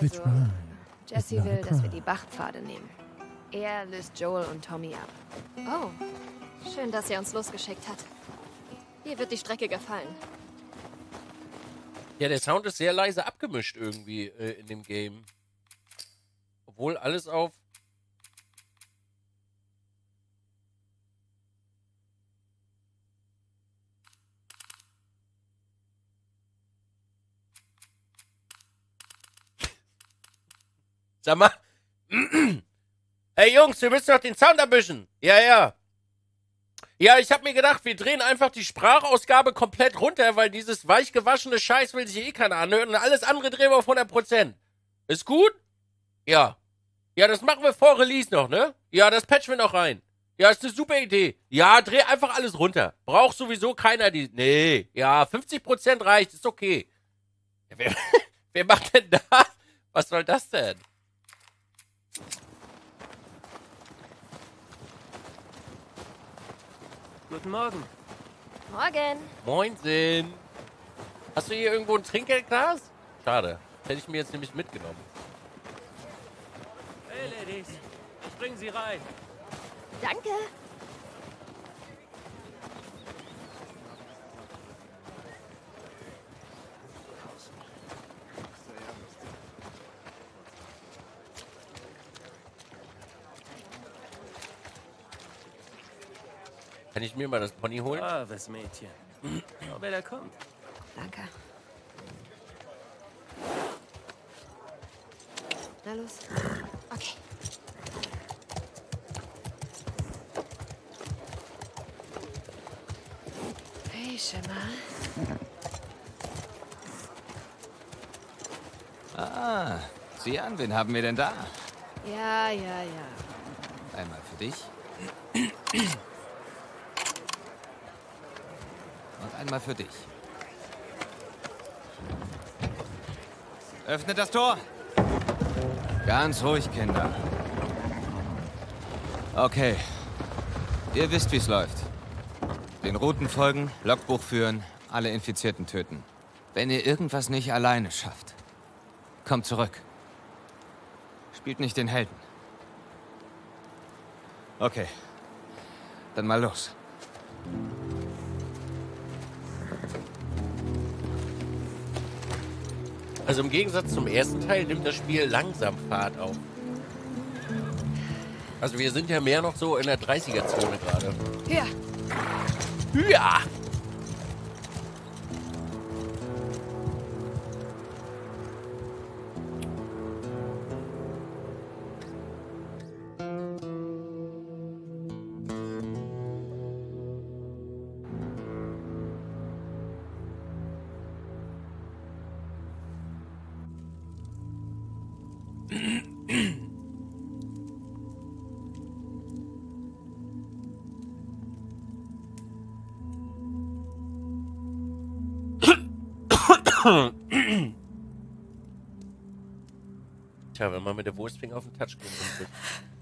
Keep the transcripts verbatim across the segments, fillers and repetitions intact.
Also, Jesse will, dass wir die Bachpfade nehmen. Er löst Joel und Tommy ab. Oh, schön, dass er uns losgeschickt hat. Hier wird die Strecke gefallen. Ja, der Sound ist sehr leise abgemischt irgendwie äh, in dem Game. Obwohl alles auf... Sag mal. Hey Jungs, wir müssen doch den Sound abwischen. Ja, ja. Ja, ich hab mir gedacht, wir drehen einfach die Sprachausgabe komplett runter, weil dieses weichgewaschene Scheiß will sich eh keiner anhören und alles andere drehen wir auf hundert Prozent. Ist gut? Ja. Ja, das machen wir vor Release noch, ne? Ja, das patchen wir noch rein. Ja, ist eine super Idee. Ja, dreh einfach alles runter. Braucht sowieso keiner die... Nee, ja, fünfzig Prozent reicht, ist okay. Ja, wer, wer macht denn da? Was soll das denn? Guten Morgen. Morgen. Moinsen. Hast du hier irgendwo ein Trinkgeldglas? Schade. Hätte ich mir jetzt nämlich mitgenommen. Hey, Ladies. Ich bring Sie rein. Danke. Kann ich mir mal das Pony holen? Braves Mädchen. Schau, wer da kommt. Danke. Na los. Okay. Hey, Schimmer. Ah, sieh an, wen haben wir denn da? Ja, ja, ja. Einmal für dich. Und einmal für dich. Öffnet das Tor! Ganz ruhig, Kinder. Okay. Ihr wisst, wie es läuft. Den Routen folgen, Logbuch führen, alle Infizierten töten. Wenn ihr irgendwas nicht alleine schafft, kommt zurück. Spielt nicht den Helden. Okay. Dann mal los. Also im Gegensatz zum ersten Teil nimmt das Spiel langsam Fahrt auf. Also wir sind ja mehr noch so in der dreißiger-Zone gerade. Ja. Ja! Tja, wenn man mit der Wurstfinger auf den Touchscreen drückt.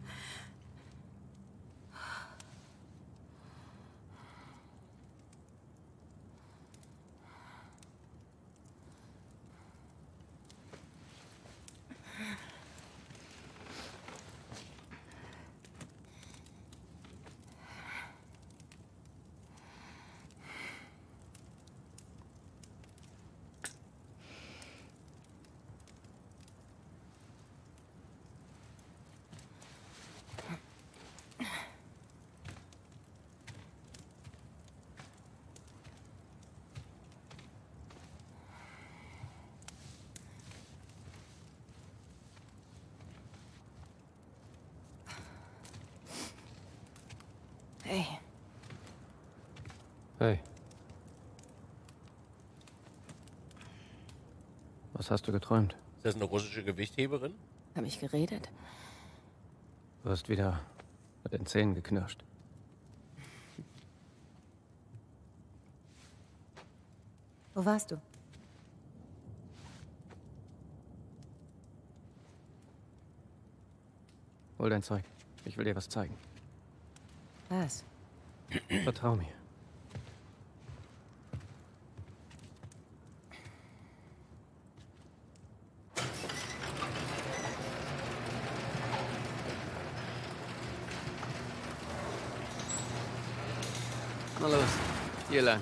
Hey. Hey. Was hast du geträumt? Ist das eine russische Gewichtheberin? Hab ich geredet? Du hast wieder mit den Zähnen geknirscht. Wo warst du? Hol dein Zeug. Ich will dir was zeigen. Was? Vertrau mir. Na los, hier lang.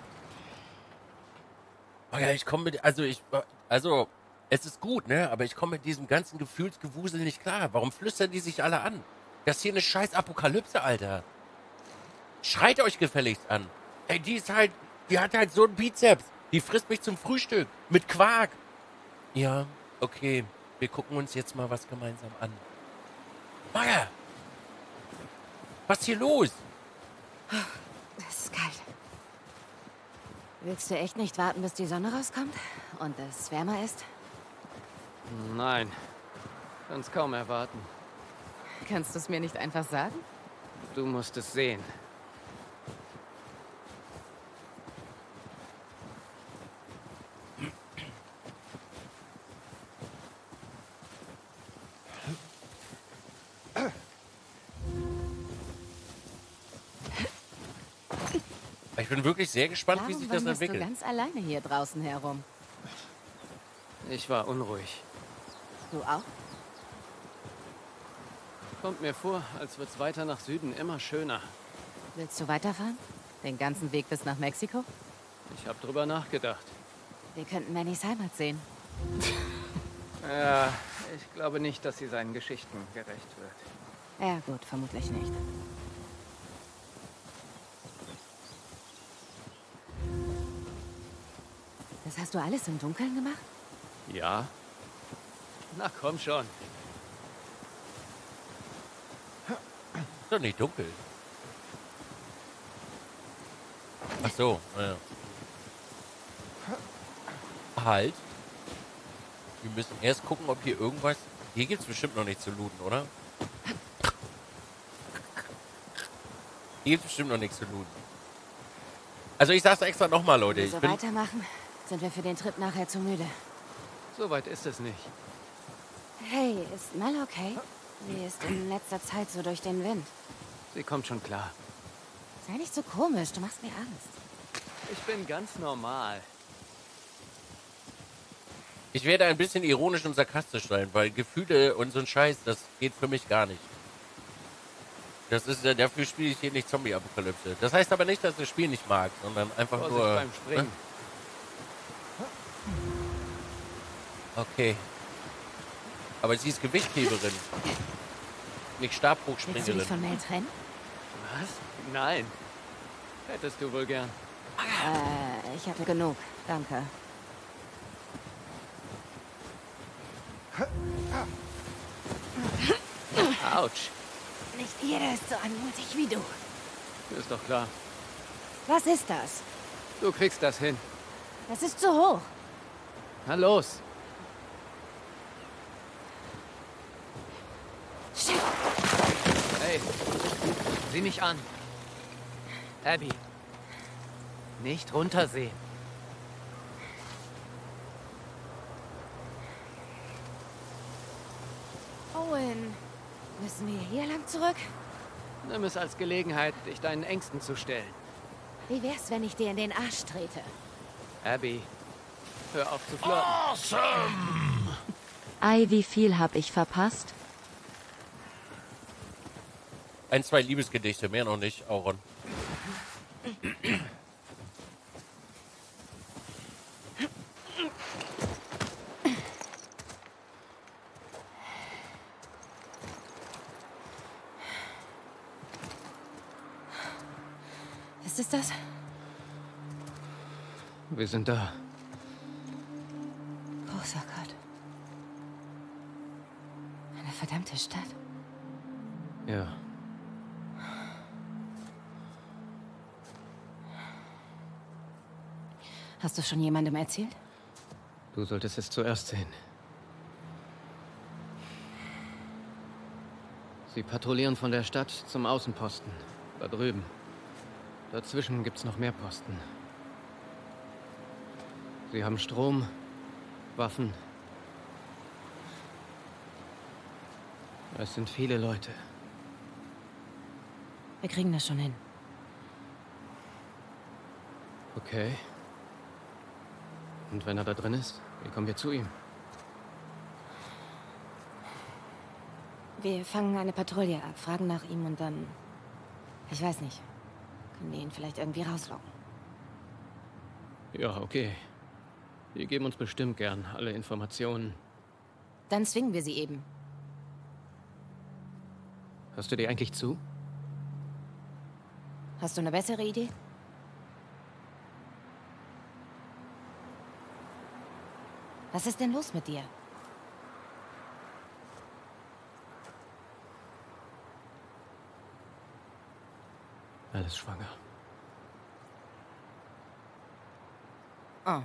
Oh ja, ich komme mit, also ich, also, es ist gut, ne, aber ich komme mit diesem ganzen Gefühlsgewusel nicht klar. Warum flüstern die sich alle an? Das ist hier eine scheiß Apokalypse, Alter. Schreit euch gefälligst an. Ey, die ist halt, die hat halt so einen Bizeps. Die frisst mich zum Frühstück. Mit Quark. Ja, okay. Wir gucken uns jetzt mal was gemeinsam an. Maya! Was ist hier los? Es ist kalt. Willst du echt nicht warten, bis die Sonne rauskommt und es wärmer ist? Nein. Kann's kaum erwarten. Kannst du es mir nicht einfach sagen? Du musst es sehen. Ich bin wirklich sehr gespannt, wie Warum sich das wanderst entwickelt. du ganz alleine hier draußen herum? Ich war unruhig. Du auch? Kommt mir vor, als wird's weiter nach Süden immer schöner. Willst du weiterfahren? Den ganzen Weg bis nach Mexiko? Ich habe drüber nachgedacht. Wir könnten Mannys Heimat sehen. Ja, ich glaube nicht, dass sie seinen Geschichten gerecht wird. Ja gut, vermutlich nicht. Das hast du alles im Dunkeln gemacht? Ja? Na komm schon. Ist doch nicht dunkel. Ach so, ja. Halt. Wir müssen erst gucken, ob hier irgendwas... Hier gibt's bestimmt noch nicht zu looten, oder? Hier gibt's bestimmt noch nichts zu looten. Also ich sag's extra nochmal, Leute. Wenn wir Ich so bin... weitermachen, sind wir für den Trip nachher zu müde. So weit ist es nicht. Hey, ist Mel okay? Sie ist in letzter Zeit so durch den Wind. Sie kommt schon klar. Sei nicht so komisch, du machst mir Angst. Ich bin ganz normal. Ich werde ein bisschen ironisch und sarkastisch sein, weil Gefühle und so ein Scheiß, das geht für mich gar nicht. Das ist, äh, dafür spiele ich hier nicht Zombie-Apokalypse. Das heißt aber nicht, dass ich das Spiel nicht mag, sondern einfach Vorsicht nur... beim Springen. Okay. Aber sie ist Gewichtheberin. Nicht Willst du dich Stabhochspringerin. von Mel trennen? Was? Nein. Hättest du wohl gern. Äh, ich hatte genug. Danke. Autsch. Nicht jeder ist so anmutig wie du. Ist doch klar. Was ist das? Du kriegst das hin. Das ist zu hoch. Na los. Shit. Hey, sieh mich an. Abby. Nicht runtersehen. Owen, müssen wir hier lang zurück? Nimm es als Gelegenheit, dich deinen Ängsten zu stellen. Wie wär's, wenn ich dir in den Arsch trete? Abby, hör auf zu flirten. Ei, wie viel hab ich verpasst? Ein, zwei Liebesgedichte, mehr noch nicht, Auron. Was ist das? Wir sind da. Großer Gott. Eine verdammte Stadt. Ja. Hast du schon jemandem erzählt? Du solltest es zuerst sehen. Sie patrouillieren von der Stadt zum Außenposten. Da drüben. Dazwischen gibt's noch mehr Posten. Sie haben Strom, Waffen. Es sind viele Leute. Wir kriegen das schon hin. Okay. Und wenn er da drin ist, wie kommen wir zu ihm? Wir fangen eine Patrouille ab, fragen nach ihm und dann... Ich weiß nicht. Können wir ihn vielleicht irgendwie rauslocken? Ja, okay. Wir geben uns bestimmt gern alle Informationen. Dann zwingen wir sie eben. Hörst du dir eigentlich zu? Hast du eine bessere Idee? Was ist denn los mit dir? Alles schwanger. Oh.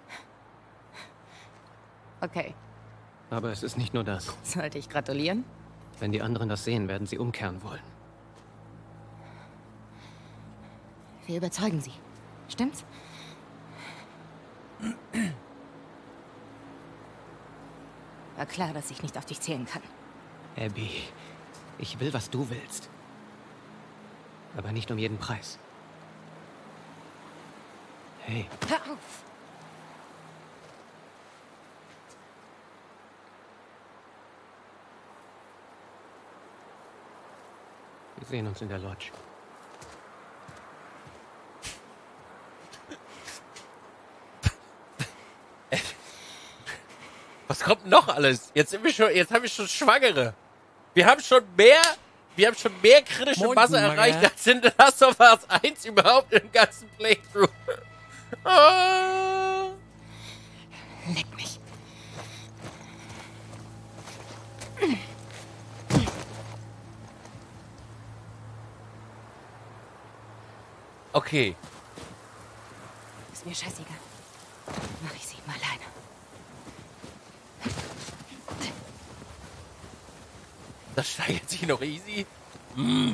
Okay. Aber es ist nicht nur das. Sollte ich gratulieren? Wenn die anderen das sehen, werden sie umkehren wollen. Wir überzeugen sie. Stimmt's? War klar, dass ich nicht auf dich zählen kann. Abby, ich will, was du willst. Aber nicht um jeden Preis. Hey. Hör auf! Wir sehen uns in der Lodge. Was kommt noch alles? Jetzt sind wir schon, jetzt haben wir schon Schwangere. Wir haben schon mehr, wir haben schon mehr kritische Moin, Masse Schwangere. erreicht als in The Last of Us eins überhaupt im ganzen Playthrough. Ah. Leck mich. Okay. Ist mir scheißegal. Mach ich sie mal alleine. Das steigert sich noch easy. Mm.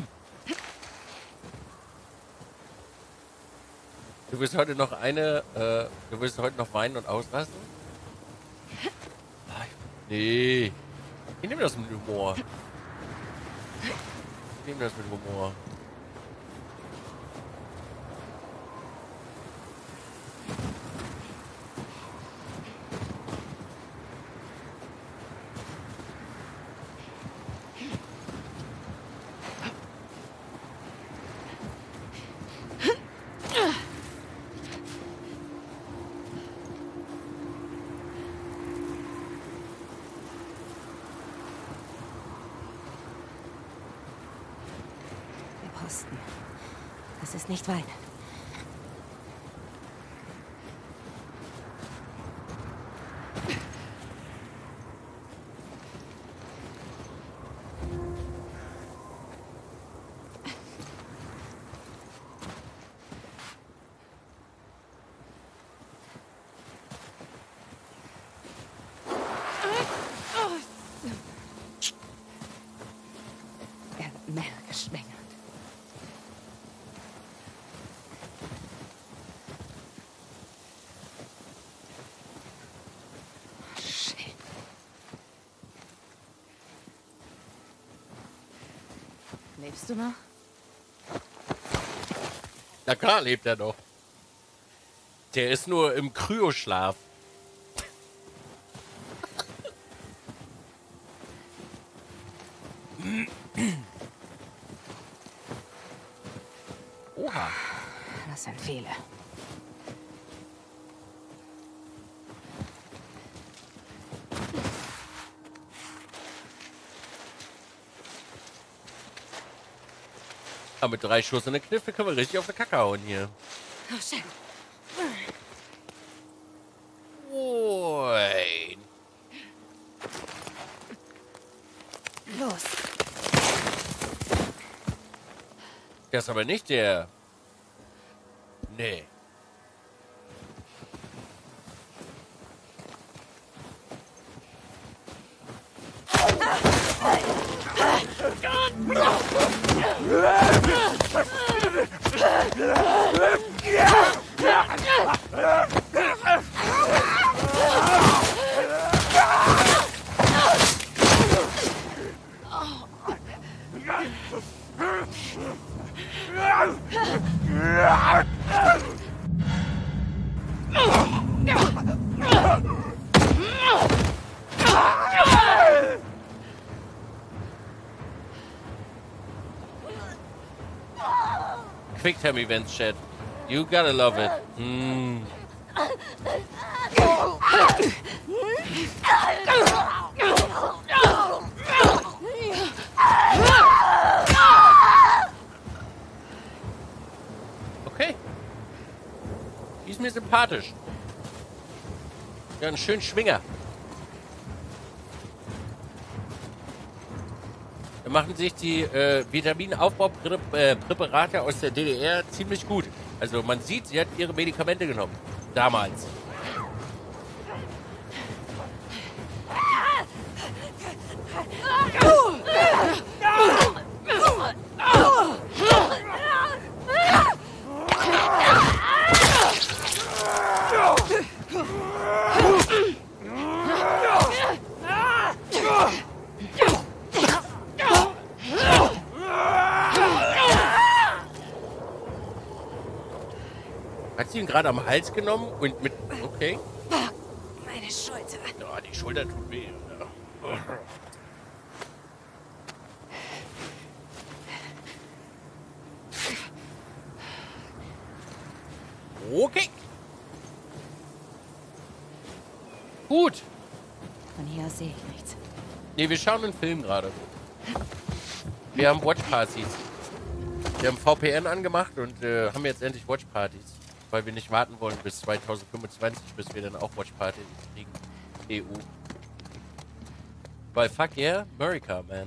Du wirst heute noch eine, äh, du wirst heute noch weinen und ausrasten? Ah, nee. Ich nehme das mit Humor. Ich nehme das mit Humor. Posten. Das ist nicht weit. Er hat Mel geschwängert. Lebst du noch? Na klar lebt er doch. Der ist nur im Kryoschlaf. Oha. Das sind viele. Aber mit drei Schuss und eine Kniffe können wir richtig auf die Kacke hauen hier. Oh, shit. Moin. Los. Der ist aber nicht der... Nee. Quicktime Events, Chat. You gotta love it. Mm. Okay. Die ist mir sympathisch. Ja, einen schönen Schwinger. Da machen sich die äh, Vitaminaufbaupräparate aus der D D R ziemlich gut. Also man sieht, sie hat ihre Medikamente genommen. Damals. Hat sie ihn gerade am Hals genommen und mit... Okay. Meine Schulter. Ja, die Schulter tut weh. Ja. Okay. Gut. Von hier aus sehe ich nichts. Nee, wir schauen einen Film gerade. Wir haben Watchpartys. Wir haben V P N angemacht und äh, haben jetzt endlich Watchpartys. Weil wir nicht warten wollen bis zwanzig fünfundzwanzig, bis wir dann auch Watchpartys kriegen. E U. Weil fuck yeah, America, man.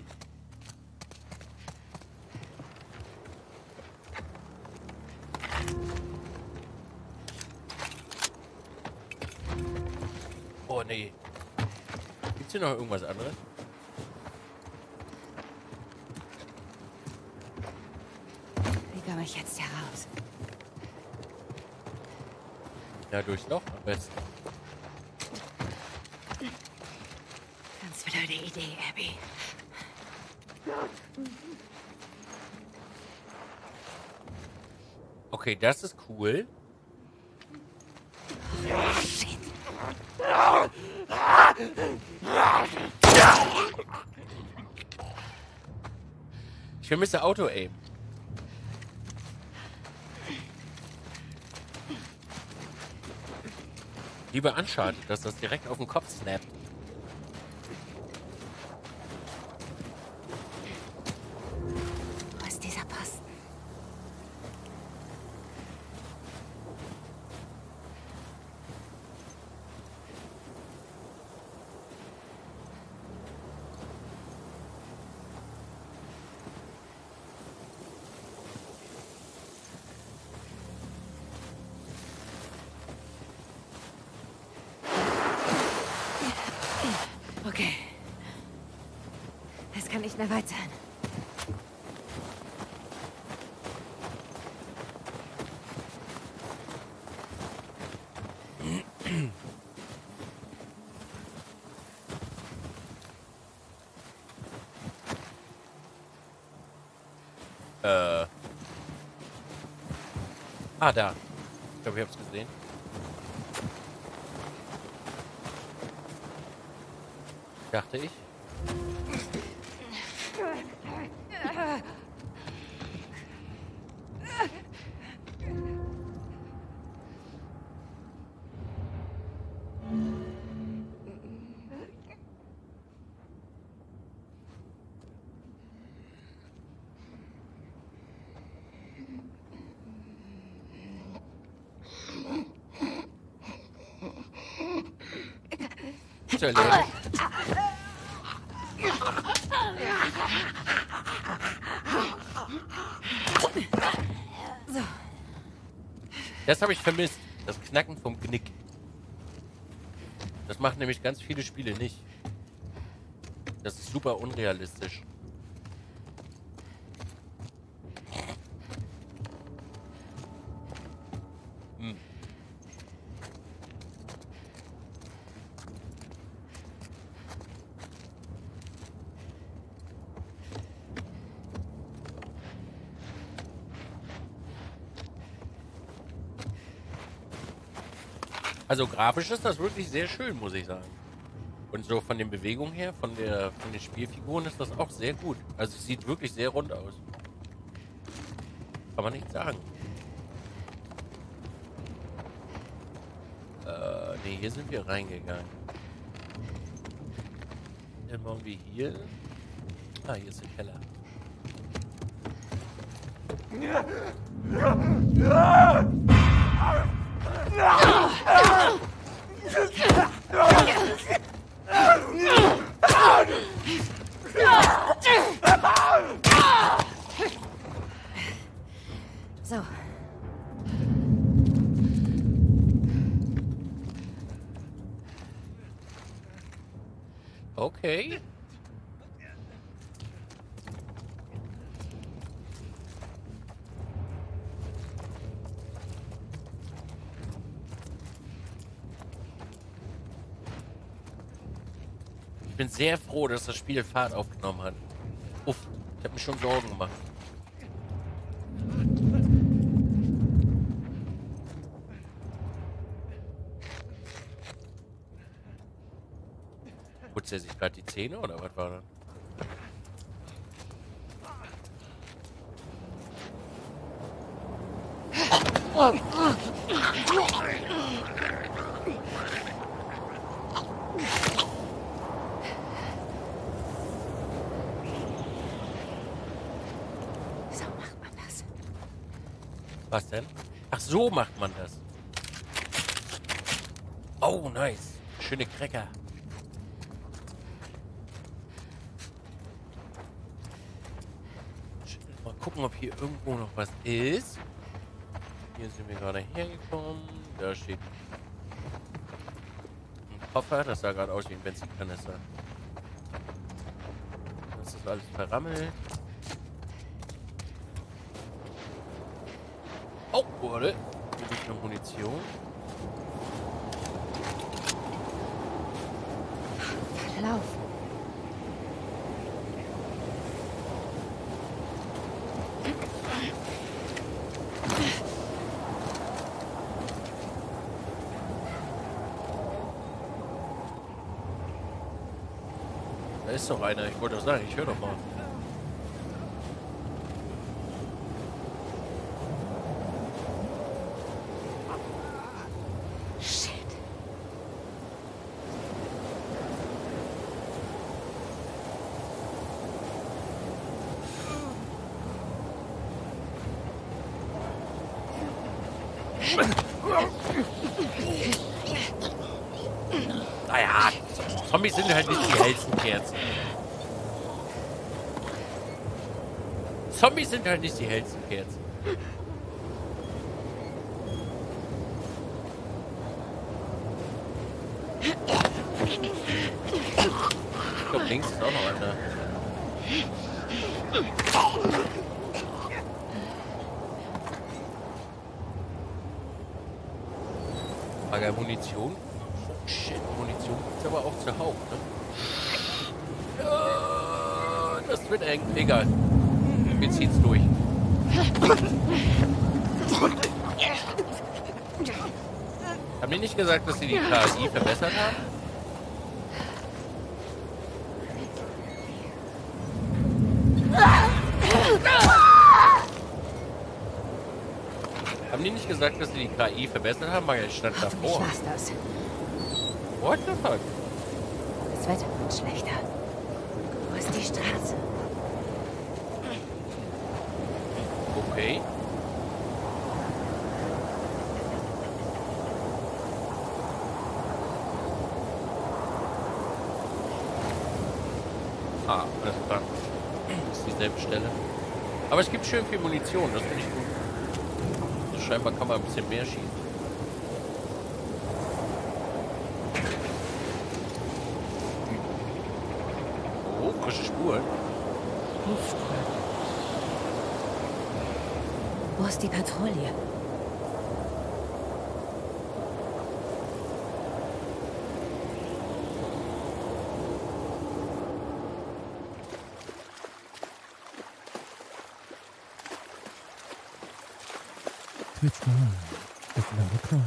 Oh nee. Gibt's hier noch irgendwas anderes? Wie komme ich jetzt heraus? Ja, durchs Loch am besten. Ganz blöde Idee, Abby. Okay, das ist cool. Shit. Ich vermisse Auto-Aim. Lieber Uncharted, dass das direkt auf den Kopf snappt. Wo ist dieser Posten? Okay. Es kann nicht mehr weit sein. Äh. Ah, da. Ich glaube, ich hab's gesehen. Dachte ich. Ist erledigt. Das habe ich vermisst. Das Knacken vom Knick. Das machen nämlich ganz viele Spiele nicht. Das ist super unrealistisch. Hm. Also grafisch ist das wirklich sehr schön, muss ich sagen. Und so von den Bewegungen her, von der von den Spielfiguren ist das auch sehr gut. Also es sieht wirklich sehr rund aus. Kann man nicht sagen. Äh, nee, hier sind wir reingegangen. Dann wollen wir hier. Ah, hier ist der Keller. So. Okay. Ich bin sehr froh, dass das Spiel Fahrt aufgenommen hat. Uff, ich habe mir schon Sorgen gemacht. Putzt er sich gerade die Zähne oder was war das? So macht man das. Was denn? Ach, so macht man das. Oh, nice. Schöne Cracker. Mal gucken, ob hier irgendwo noch was ist. Hier sind wir gerade hergekommen. Da steht ein Koffer. Das sah gerade aus wie ein Benzinkanister. Das ist alles verrammelt. Oh, wurde. Hier liegt noch Munition. Lauf. Da ist doch einer. Ich wollte doch sagen, ich höre doch mal. Shit. Naja, Zombies sind halt nicht die hellsten Kerzen. Zombies sind halt nicht die hellsten Kerzen. Ich glaube, links ist auch noch einer. Frage Munition. Shit, Munition gibt's aber auch zuhauf, ne? Ja, das wird eng. Egal. Wir ziehen's durch. Haben die nicht gesagt, dass sie die K I verbessert haben? Haben die nicht gesagt, dass sie die K I verbessert haben? Weil ich stand davor. Ich lass das. What the fuck? Das Wetter wird schlechter. Wo ist die Straße? Okay. Ah, alles klar. Das ist dieselbe Stelle. Aber es gibt schön viel Munition, das finde ich gut. Also scheinbar kann man ein bisschen mehr schießen. Oh, frische Spuren. Wo ist die Patrouille? Twitch on. It's never come.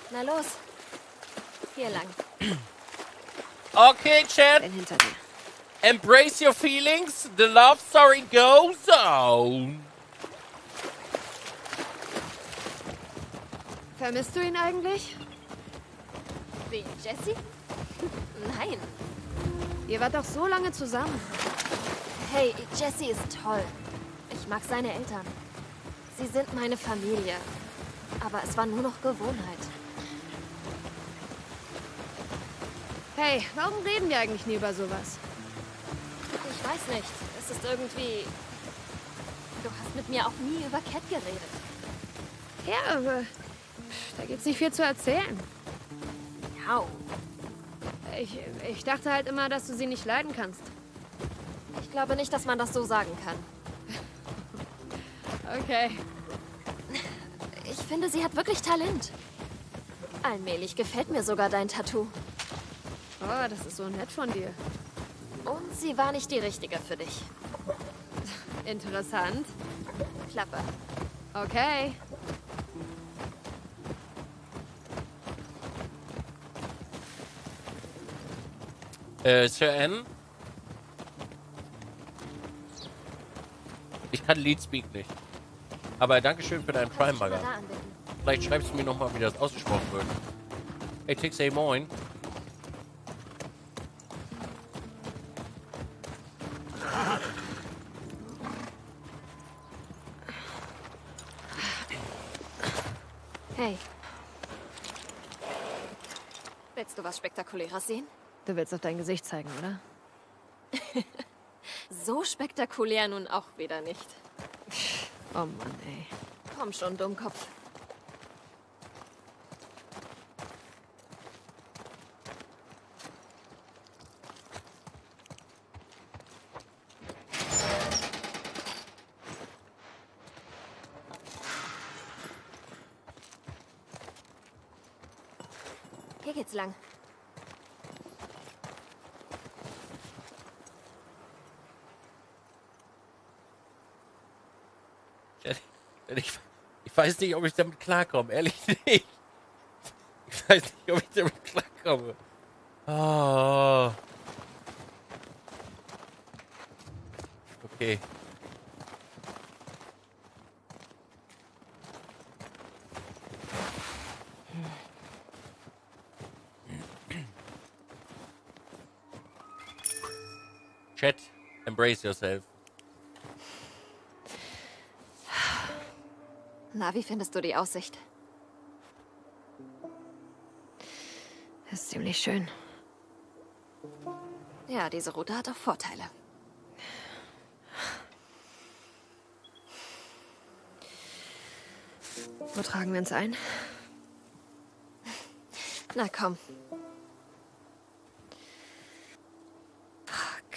Na los. Hier lang. Okay, Chat. Bin hinter dir. Embrace your feelings. The love story goes on. Vermisst du ihn eigentlich? Wen, Jesse? Nein. Ihr wart doch so lange zusammen. Hey, Jesse ist toll. Ich mag seine Eltern. Sie sind meine Familie. Aber es war nur noch Gewohnheit. Hey, warum reden wir eigentlich nie über sowas? Ich weiß nicht. Es ist irgendwie... Du hast mit mir auch nie über Cat geredet. Ja, aber da gibt's nicht viel zu erzählen. Au. Ich, ich dachte halt immer, dass du sie nicht leiden kannst. Ich glaube nicht, dass man das so sagen kann. Okay. Ich finde, sie hat wirklich Talent. Allmählich gefällt mir sogar dein Tattoo. Oh, das ist so nett von dir. Und sie war nicht die Richtige für dich. Interessant. Klappe. Okay. Äh, Sir N? Ich kann Leadspeak nicht. Aber Dankeschön für deinen Prime-Bagger. Vielleicht schreibst du mir nochmal, wie das ausgesprochen wird. Hey, Tixey, moin. Hey. Willst du was Spektakuläres sehen? Du willst auf dein Gesicht zeigen, oder? So spektakulär nun auch wieder nicht. Oh Mann, ey. Komm schon, Dummkopf. Hier geht's lang. Ich, ich weiß nicht, ob ich damit klarkomme. Ehrlich nicht. Ich weiß nicht, ob ich damit klarkomme. Oh. Okay. Chat, embrace yourself. Na, wie findest du die Aussicht? Das ist ziemlich schön. Ja, diese Route hat auch Vorteile. Wo tragen wir uns ein? Na komm. Fuck.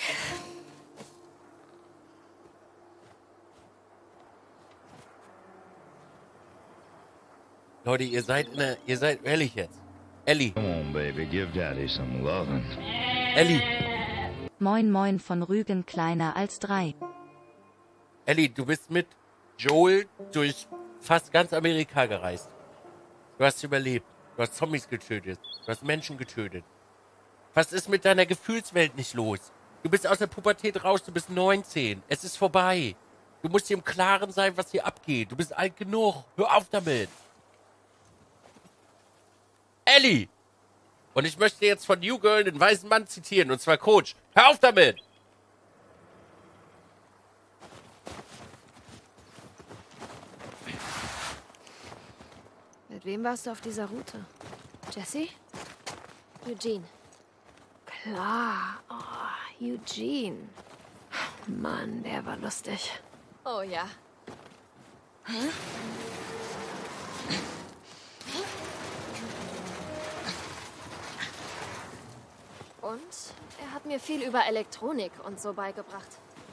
Leute, ihr seid in der, ihr seid ehrlich jetzt. Ellie. Come on, baby, give Daddy some lovin'. Ellie. Moin Moin von Rügen kleiner als drei. Ellie, du bist mit Joel durch fast ganz Amerika gereist. Du hast überlebt. Du hast Zombies getötet. Du hast Menschen getötet. Was ist mit deiner Gefühlswelt nicht los? Du bist aus der Pubertät raus, du bist neunzehn. Es ist vorbei. Du musst dir im Klaren sein, was hier abgeht. Du bist alt genug. Hör auf damit. Ellie! Und ich möchte jetzt von New Girl den weißen Mann zitieren, und zwar Coach. Hör auf damit! Mit wem warst du auf dieser Route? Jesse? Eugene. Klar. Oh, Eugene. Mann, der war lustig. Oh ja. Hä? Und er hat mir viel über Elektronik und so beigebracht.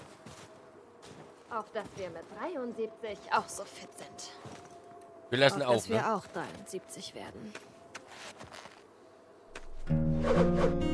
Auf dass wir mit dreiundsiebzig auch so fit sind. Wir lassen auf, auch, dass ne? wir auch dreiundsiebzig werden.